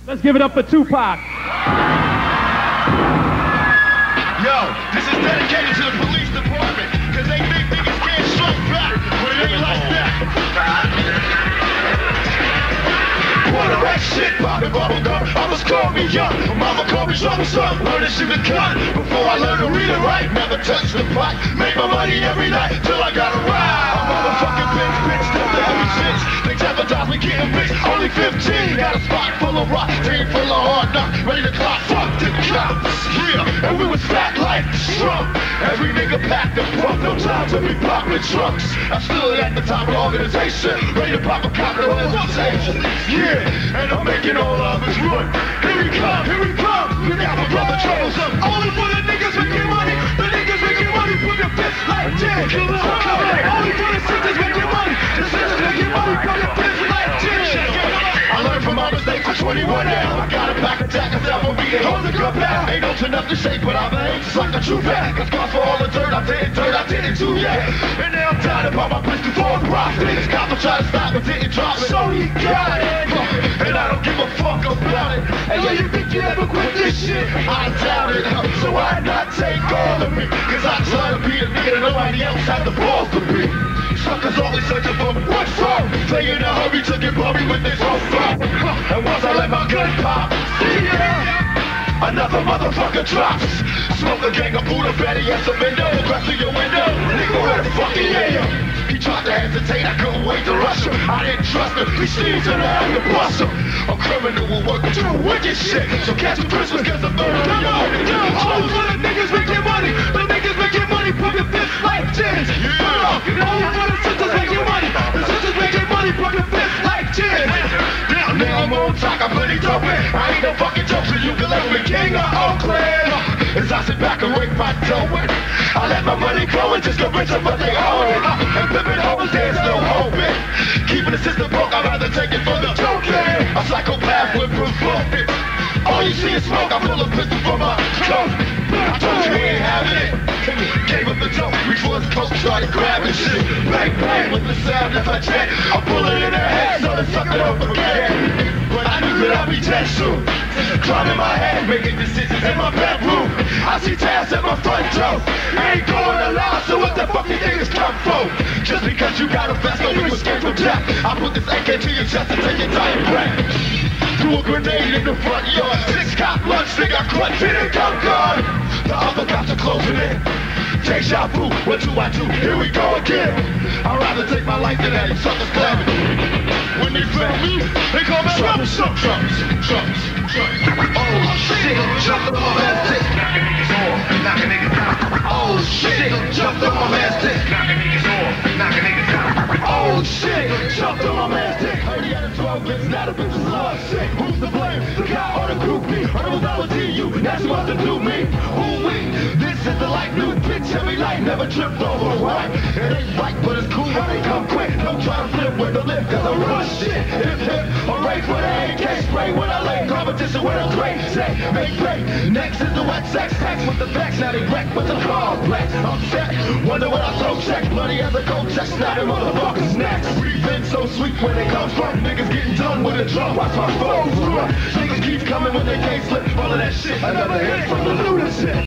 Let's give it up for Tupac. Yo, this is dedicated to the police department, cause they think niggas can't strike back, but it ain't like that. Wanna wreck shit, poppin' bubble gum, Mama's called me young, Mama called me troublesome, learn to shoot a gun, before I learned to read and write, never touched the pot, made my money every night, till I got a ride. I'm motherfucking bitch, still the heavy shit, they jeopardize me getting bitch, only 15, got a spot full of rock, team full of hard knocks, ready to clock, fuck the cops, yeah, and we was fat like Trump, every nigga packed a pump, no time to be popping trunks, I stood at the top of the organization, ready to pop a cop to hesitation, yeah, and I'm making all of us run, here we come, you got my brother troublesome, only for the niggas making money, the niggas making money, put your fist like Jay, only for the sisters making money, the sisters making money, put your fist like Jay. I learned from my mistakes at 21 now. I got a back attack, myself on beat, hold the gun back. Ain't no turn up to shake, but I'm an just like a true fact. Got scars for all the dirt, I did it too, yeah. And now I'm tired about my pistol for the profit. Cops try to stop it, didn't drop it. So you got it, and I don't give a fuck about it. Hey, yo, you think you ever quit this shit? I doubt it, so why not take all of me? Cause I try to be a nigga that nobody else had the balls to be. Suckers always searching for what's wrong. They in a hurry to get bumpy with this whole flop. And once I let my gun pop, yeah, another motherfucker drops. Smoke a gang of Buddha Betty at some window. Crash through your window, nigga, where the fuck he am? He tried to hesitate, I couldn't wait to rush him. I didn't trust him, he seems to have to bust him. A criminal will work with you wicked shit. So catch him Christmas, cause the murder. Come on, all for the niggas making money. The niggas making money, put your fist like gin. All for the sisters making money. The sisters making money, put your fist like gin. Now I'm on track, I'm plenty dope. I ain't no fucking joke, so you can let me king of Oakland. As I sit back and rake my dough in, I let my money grow and just get richer, but they own it. And pimpin' hoes, there's no hope in. Keeping the system broke, I'd rather take it for the joking. A psychopath with provoked it. All you see is smoke, I pull a pistol from my coat. I told you he ain't having it. Gave up the dope, reach for his coat, started grabbing shit. Bang, bang, with the sound of a jet. I pull it in her head, so the sucker don't forget. But I knew that I'd be dead soon. Climbing my head, making decisions in my bedroom. I see tabs at my front door. I ain't going to lie, so what the fuck you niggas come for? Just because you got a vest, don't mean you escape from death. I put this AK to your chest and take your dying breath. Threw a grenade in the front yard. 6 cop lunch, nigga, clutch in and come guard. The other cops are closing in. Deja vu, what do I do? Here we go again. I'd rather take my life than that, you suckers clamming. When they found me, they call me Trumps. Oh shit, jumped on my man's dick. Knocking niggas off, knocking niggas out. Oh shit, jumped on my man's dick. Knocking niggas off, knocking niggas out. Oh shit, jumped on my man's dick. Heard he had a 12 bits, now the bitch is love sick. Who's to blame? The guy or the groupie? Heard it was LTU, now she wants to do me. Who we? This is the light new bitch, every light never tripped over a right. It ain't right, but it's cool when they come quick. Don't try to flip with the lift, cause I run shit. Hip, I'm ready for the AK spray when I lay competition with a great say. Make play, next is the wet sex, text with the facts, now they wreck with the complex. I'm set, wonder what I throw check, bloody as a cold check, snapping motherfuckers next. We've been so sweet when it comes from niggas getting done with a drum, watch my foes run. Niggas keep coming when they can't slip, all of that shit, I never hit from the lunacy.